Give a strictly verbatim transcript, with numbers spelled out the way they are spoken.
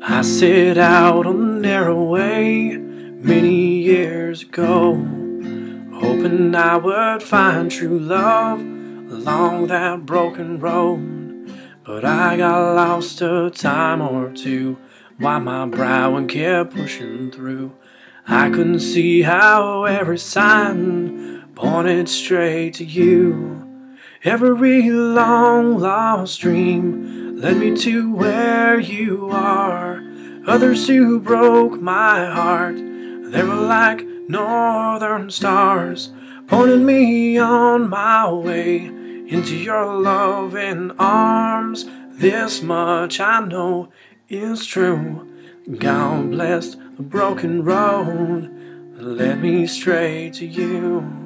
I set out on the narrow way many years ago, hoping I would find true love along that broken road. But I got lost a time or two, wiped my brow and kept pushing through. I couldn't see how every sign pointed straight to you. Every long lost dream led me to where you are. Others who broke my heart, they were like northern stars, pointing me on my way into your loving arms. This much I know is true. God bless the broken road that led me straight to you.